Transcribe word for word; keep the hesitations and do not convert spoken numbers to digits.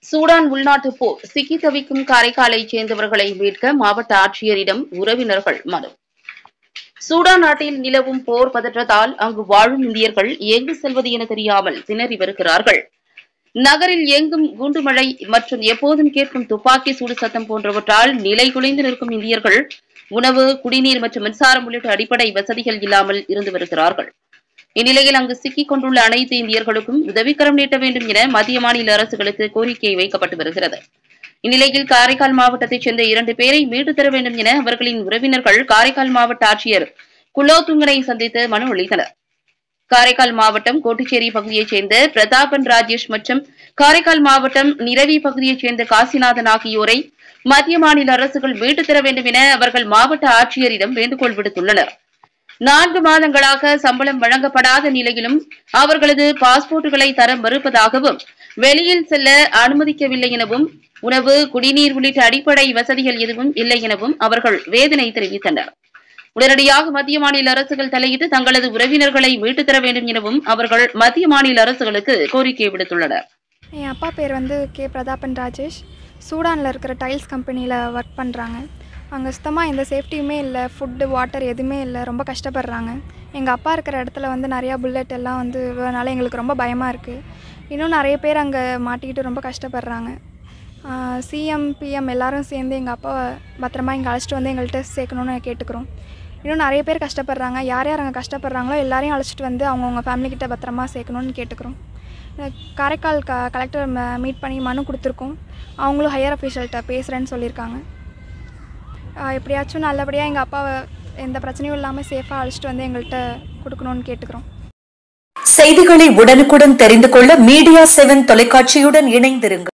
Sudan உள்நாட்டு போர் சிக்கி தவிக்கும் காரைக்காலைச் சேர்ந்தவர்களை மீட்க மாவட்ட ஆட்சியரிடம் உறவினர்கள் மனு. சூடான் நாட்டில் நிலவும் போர் பதற்றத்தால் அங்கு வாழும் இந்தியர்கள் எங்கு செல்வது என தெரியாமல் திணறி வருகிறார்கள். நகரில் எங்கும் குண்டுமழை மற்றும் எப்போதும் கேட்கும் துப்பாக்கி சூடு சத்தம் போன்றவற்றால் நிலை குலைந்து நிற்கும் இந்தியர்கள் உணவு, குடிநீர் மற்றும் மின்சாரம் உள்ளிட்ட அடிப்படை வசதிகள் இல்லாமல் இருந்து வருகிறார்கள். இந்நிலையில் அங்கு சிக்கிக் கொண்டுள்ள அனைத்து இந்தியர்களுக்கும் உதவிக்கரம் நீட்ட வேண்டும் என மத்திய மாநில அரசுகளுக்கு கோரிக்கை வைக்கப்பட்டு வருகிறது. இந்நிலையில் காரைக்கால் மாவட்டத்தைச் சேர்ந்த இரண்டு பேரை மீட்டு தர வேண்டும் என அவர்களின் உறவினர்கள் காரைக்கால் மாவட்ட ஆட்சியர் குலோத்துங்கனை சந்தித்து மனு அளித்தனர். காரைக்கால் மாவட்டம் கோட்டுச்சேரி பகுதியைச் சேர்ந்த பிரதாபன் ராஜேஷ் மற்றும் காரைக்கால் மாவட்டம் நிரவி பகுதியைச் சேர்ந்த காசிநாதன் ஆகியோரை மத்திய மாநில அரசுகள் மீட்டுத் தர வேண்டும் என அவர்கள் மாவட்ட ஆட்சியரிடம் வேண்டுகோள் விடுத்துள்ளனர். நான்கு மாதங்களாக சம்பளம் வழங்கப்படாத நிலையிலும் அவர்களது பாஸ்போர்ட்டுகளை தர மறுப்பதாகவும், வெளியில் செல்ல அனுமதிக்கவில்லை எனவும், உணவு, குடிநீர் உள்ளிட்ட அடிப்படை வசதிகள் எதுவும் இல்லை எனவும் அவர்கள் வேதனை தெரிவித்தனர். உடனடியாக மத்திய மாநில அரசுகள் தலையிட்டு தங்களது உறவினர்களை மீட்டுத் தர வேண்டும் எனவும் அவர்கள் மத்திய மாநில அரசுகளுக்கு கோரிக்கை விடுத்துள்ளனர். என் அப்பா பேர் வந்து கே பிரதாபன் ராஜேஷ். சூடானில் இருக்கிற டைல்ஸ் கம்பெனியில் ஒர்க் பண்ணுறாங்க. அங்கே சுத்தமாக எந்த சேஃப்டியுமே இல்லை, ஃபுட்டு, வாட்டர் எதுவுமே இல்லை, ரொம்ப கஷ்டப்படுறாங்க. எங்கள் அப்பா இருக்கிற இடத்துல வந்து நிறையா புல்லட் எல்லாம் வந்து அதனால் எங்களுக்கு ரொம்ப பயமாக இருக்குது. இன்னும் நிறைய பேர் அங்கே மாட்டிக்கிட்டு ரொம்ப கஷ்டப்படுறாங்க. சிஎம், பிஎம் எல்லாரும் சேர்ந்து எங்கள் அப்பாவை பத்திரமா இங்கே அழைச்சிட்டு வந்து எங்கள்கிட்ட சேர்க்கணுன்னு கேட்டுக்கிறோம். இன்னும் நிறைய பேர் கஷ்டப்படுறாங்க. யார் யார் அங்கே கஷ்டப்படுறாங்களோ எல்லாரையும் அழைச்சிட்டு வந்து அவங்கவுங்க ஃபேமிலிக்கிட்ட பத்திரமா சேர்க்கணுன்னு கேட்டுக்கிறோம். காரைக்கால் க கலெக்டர் மீட் பண்ணி மனு கொடுத்துருக்கோம். அவங்களும் ஹையர் அஃபீஷியல்கிட்ட பேசுகிறேன்னு சொல்லியிருக்காங்க. எப்படியாச்சும் நல்லபடியாக எங்கள் அப்பாவை எந்த பிரச்சனையும் இல்லாமல் சேஃபாக அழைச்சிட்டு வந்து எங்கள்கிட்ட கொடுக்கணும்னு கேட்டுக்கிறோம். செய்திகளை உடனுக்குடன் தெரிந்து கொள்ள மீடியா செவன் தொலைக்காட்சியுடன் இணைந்திருங்கள்.